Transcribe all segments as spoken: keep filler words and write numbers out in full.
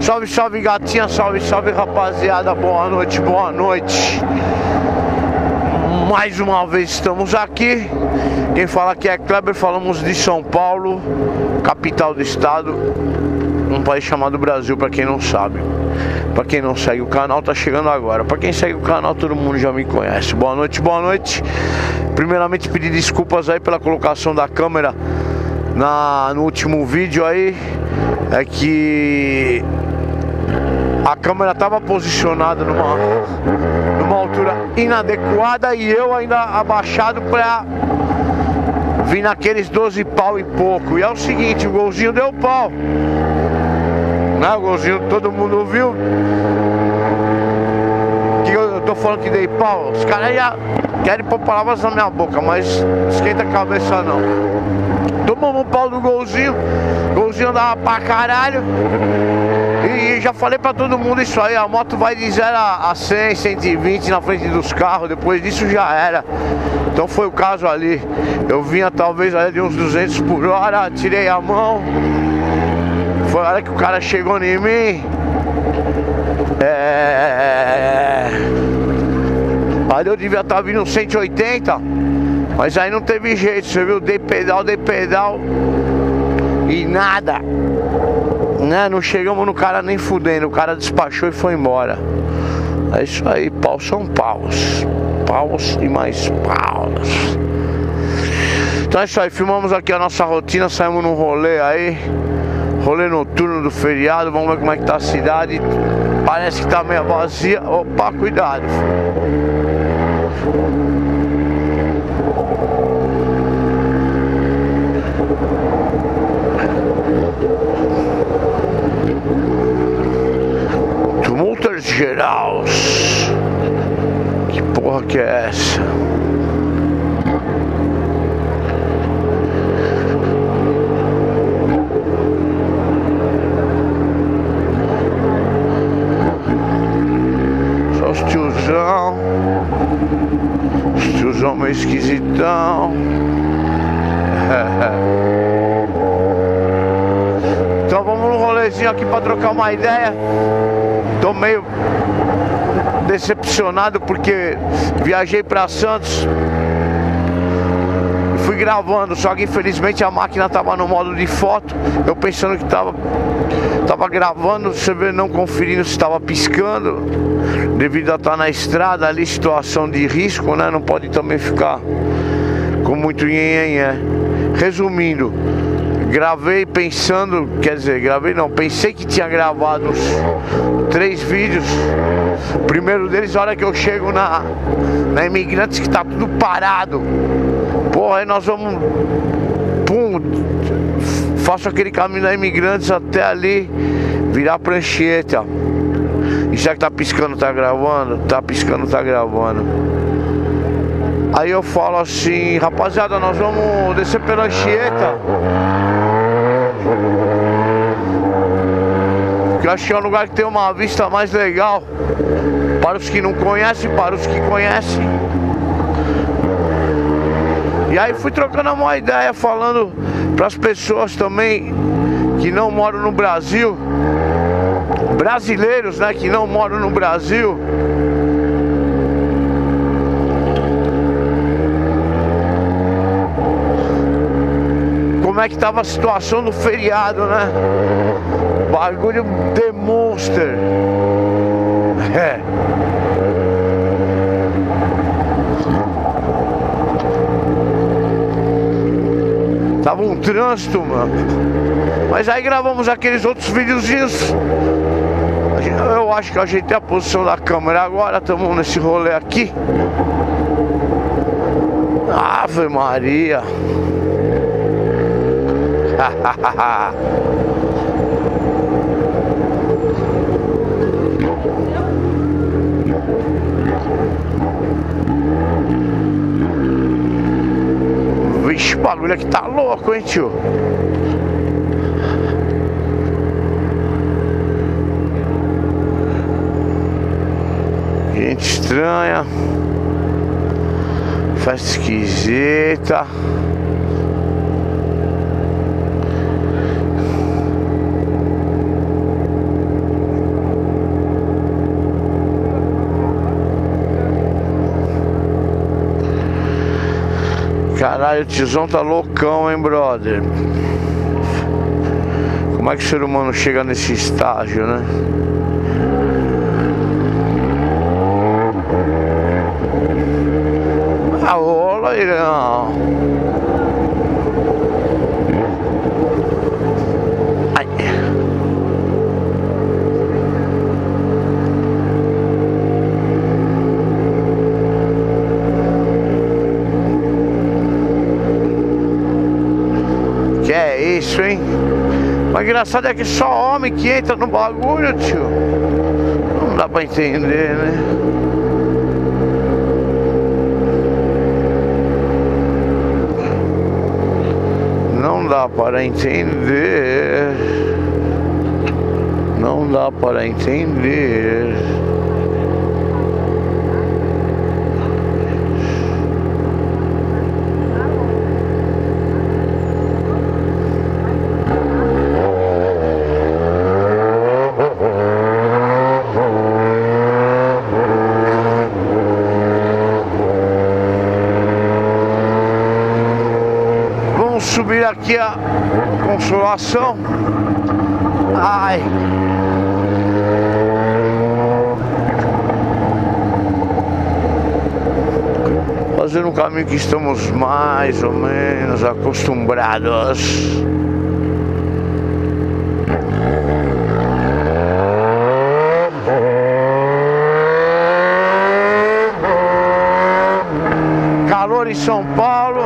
Salve, salve gatinha, salve, salve rapaziada, boa noite, boa noite. Mais uma vez estamos aqui. Quem fala aqui é Kleber, falamos de São Paulo, capital do estado, um país chamado Brasil, pra quem não sabe. Pra quem não segue o canal, tá chegando agora. Pra quem segue o canal, todo mundo já me conhece. Boa noite, boa noite. Primeiramente pedir desculpas aí pela colocação da câmera na, no último vídeo aí. É que a câmera estava posicionada numa, numa altura inadequada e eu ainda abaixado para vir naqueles doze pau e pouco. E é o seguinte, o golzinho deu pau, né? O golzinho todo mundo viu. Que eu tô falando que dei pau. Os caras já querem pôr palavras na minha boca, mas esquenta a cabeça não. Tomamos um pau do golzinho. Golzinho dava pra caralho. E já falei pra todo mundo isso aí. A moto vai de zero a cem, cento e vinte na frente dos carros. Depois disso já era. Então foi o caso ali. Eu vinha talvez ali de uns duzentos por hora. Tirei a mão. Foi a hora que o cara chegou em mim. É... Aí eu devia estar vindo cento e oitenta. Mas aí não teve jeito, você viu? Dei pedal, dei pedal e nada, né? Não chegamos no cara nem fudendo. O cara despachou e foi embora. É isso aí, paus são paus. Paus e mais paus. Então é isso aí, filmamos aqui a nossa rotina. Saímos num rolê aí, rolê noturno do feriado. Vamos ver como é que tá a cidade. Parece que tá meio vazia. Opa, cuidado. Tumultos gerais. Que porra que é essa? Só os tiozão. Os tiozão meio esquisitão. Então vamos num rolezinho aqui pra trocar uma ideia. Tô meio decepcionado porque viajei pra Santos e fui gravando, só que infelizmente a máquina tava no modo de foto. Eu pensando que tava, tava gravando, você vê, não conferindo se tava piscando, devido a estar na estrada ali, situação de risco, né? Não pode também ficar com muito nhenhenhé. Resumindo, gravei pensando, quer dizer, gravei não, pensei que tinha gravado os três vídeos. O primeiro deles, a hora que eu chego na, na Imigrantes, que tá tudo parado. Porra, aí nós vamos, pum, faço aquele caminho da Imigrantes até ali, virar prancheta. E já que tá piscando, tá gravando? Tá piscando, tá gravando. Aí eu falo assim, rapaziada, nós vamos descer pela Anchieta, que eu acho que é um lugar que tem uma vista mais legal. Para os que não conhecem, para os que conhecem. E aí fui trocando uma ideia, falando para as pessoas também que não moram no Brasil, brasileiros, né, que não moram no Brasil. Como é que tava a situação do feriado, né? Bagulho The Monster. É. Tava um trânsito, mano. Mas aí gravamos aqueles outros videozinhos. Eu acho que eu ajeitei a posição da câmera agora. Estamos nesse rolê aqui. Ave Maria. Vixe, o bagulho aqui tá louco, hein, tio? Gente estranha. Festa esquisita. Ai, o tiozão tá loucão, hein, brother? Como é que o ser humano chega nesse estágio, né? Ah, olha aí, não. Ai. Que é isso, hein? Mas engraçado é que só homem que entra no bagulho, tio. Não dá pra entender, né? Não dá para entender. Não dá para entender. Subir aqui a Consolação. Ai. Fazendo um caminho que estamos mais ou menos acostumados. Calor em São Paulo.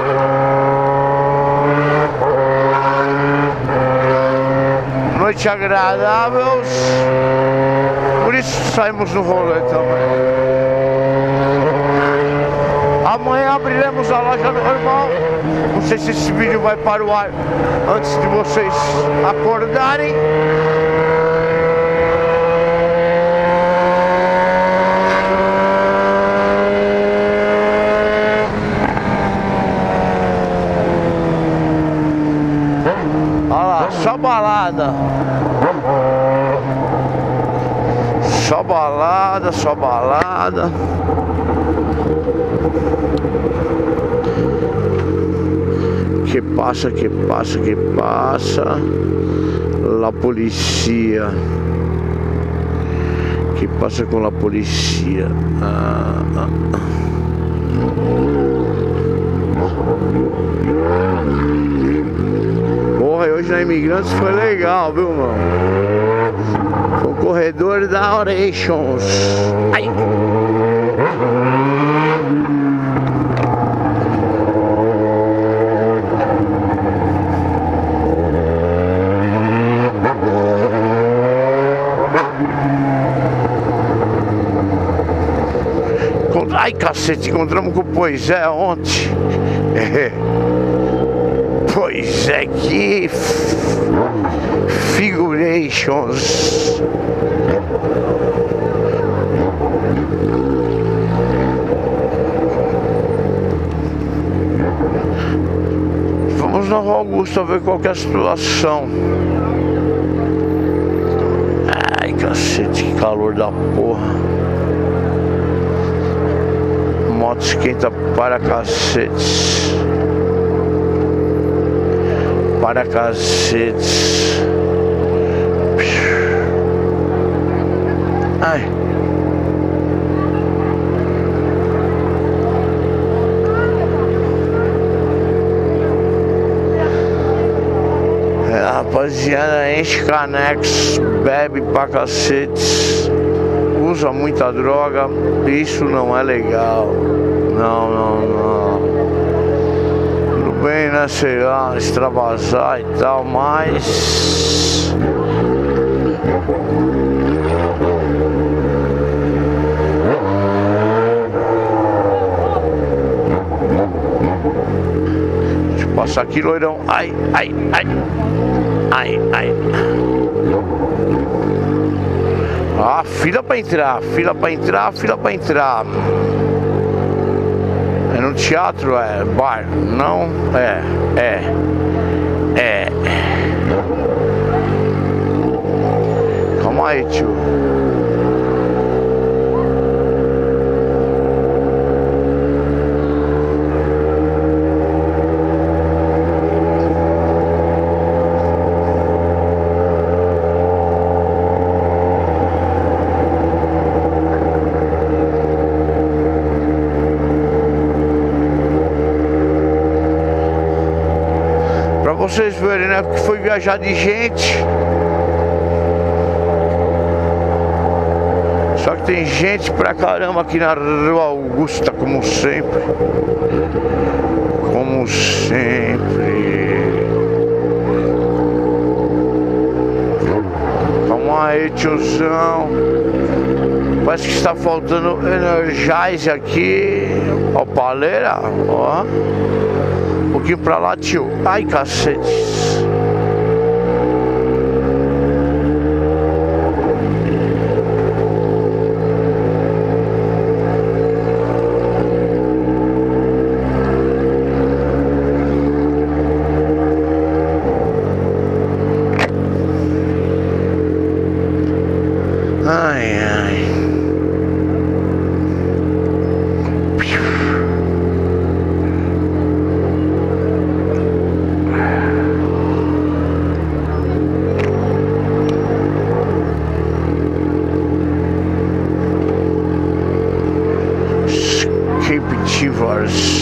Noite agradável, por isso saímos no rolê também. Amanhã abriremos a loja normal. Não sei se esse vídeo vai para o ar antes de vocês acordarem. Olha lá, só balada. Só balada, só balada. Que passa, que passa, que passa. La polícia. Que passa com la polícia. Ah, ah. Porra, hoje na Imigrantes foi legal, viu, mano? Foi o corredor da Orations. Ai. Ai, cacete, encontramos com o Poisé ontem. É. Pois é, que figurations. Vamos na Rua Augusta ver qual que é a situação. Ai, cacete, que calor da porra. Moto esquenta para cacetes. Para cacetes. Ai. É, rapaziada, enche canecos, bebe pra cacetes, usa muita droga, isso não é legal. Não, não, não. Tudo bem, né, sei lá, extravasar e tal, mas deixa eu passar aqui, loirão. Ai, ai, ai. Ai, ai. Ah, fila pra entrar, fila pra entrar, fila pra entrar. É no teatro, é bar, não? É, é, é. Calma aí, tio. vocês verem, né? Porque foi viajar de gente. Só que tem gente pra caramba aqui na Rua Augusta, como sempre. Como sempre. Calma aí, tiozão. Parece que está faltando Energize aqui. Ó, paleira, ó. Um pouquinho pra lá, tio. Ai, cacete. Ai, ai. Captivers.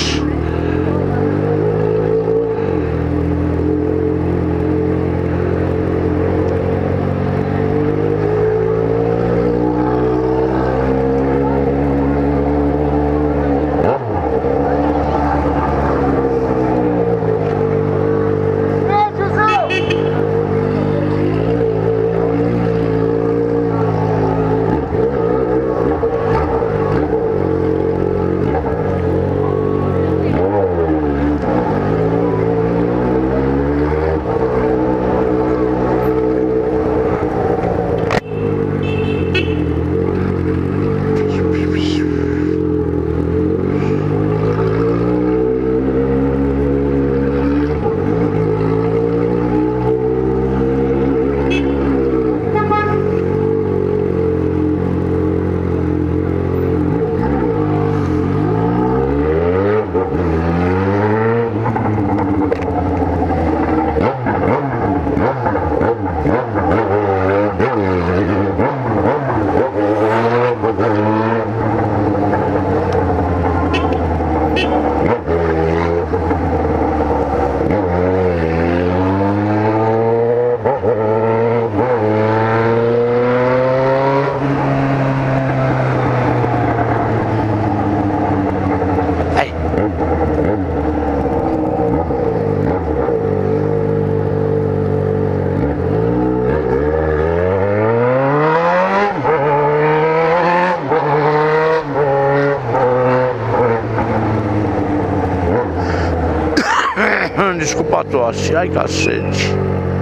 Desculpa a tosse, ai cacete.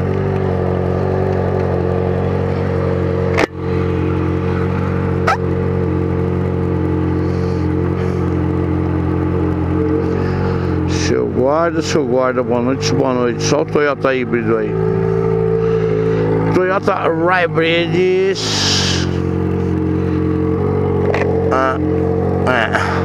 Seu guarda, seu guarda, boa noite, boa noite. Só o Toyota híbrido aí. Toyota Hybrids. Ah, é.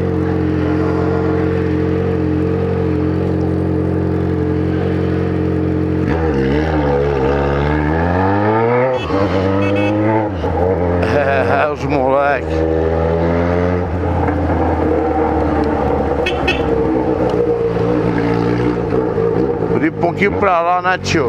Os moleque. Vou ir um pouquinho pra lá, né, tio?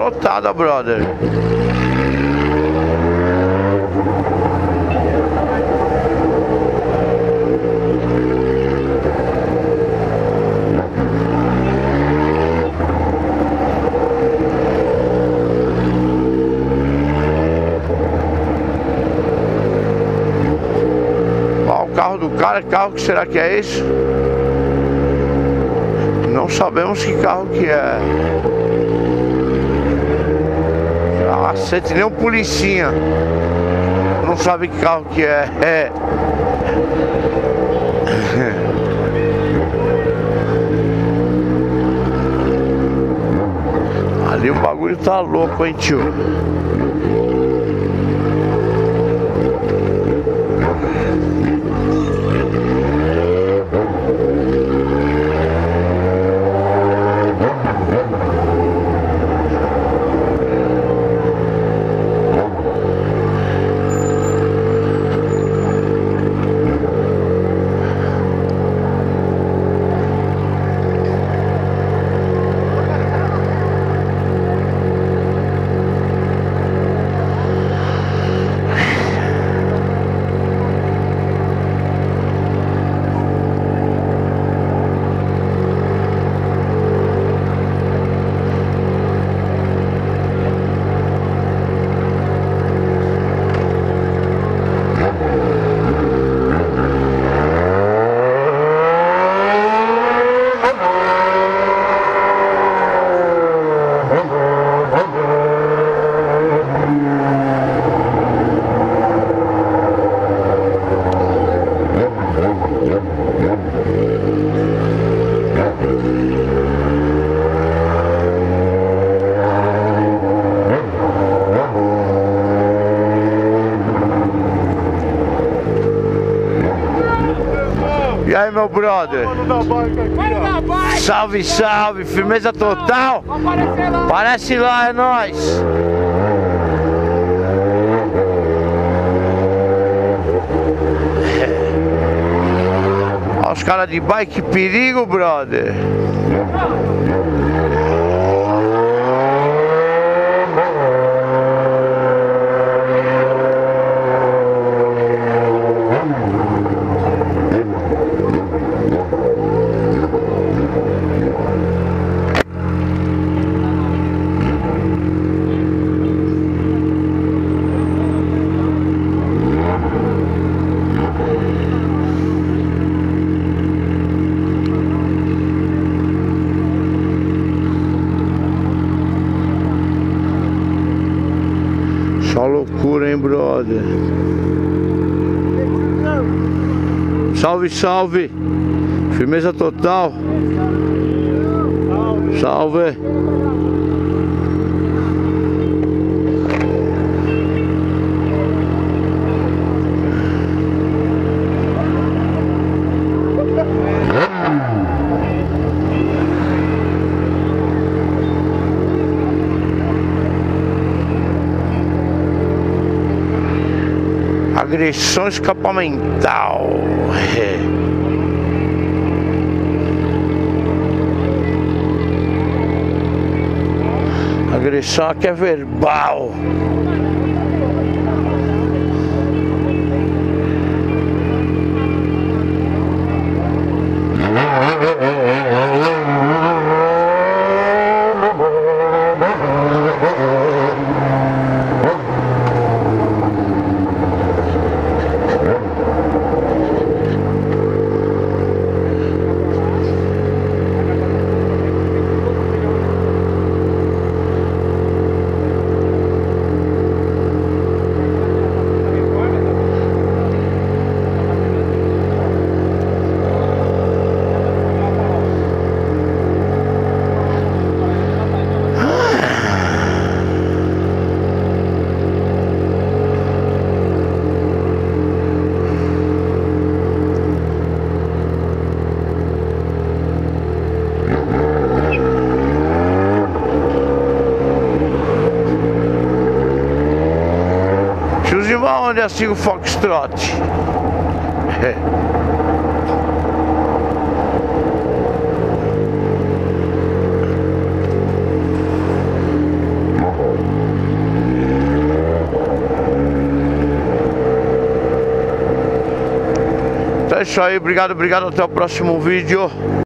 lotada, brother. Ó, o carro do cara, que carro que será que é esse? Não sabemos que carro que é. Ah, sente nem um policinha. Não sabe que carro que é. É. Ali o bagulho tá louco, hein, tio? E aí, meu brother? Salve, salve, firmeza total? Aparece lá, é nóis. Olha os caras de bike, perigo, brother. Só loucura, hein, brother? Salve, salve! Firmeza total! Salve! Agressão escapamental. Agressão aqui é verbal. Onde é assim o Foxtrot? isso aí, obrigado, obrigado, até o próximo vídeo.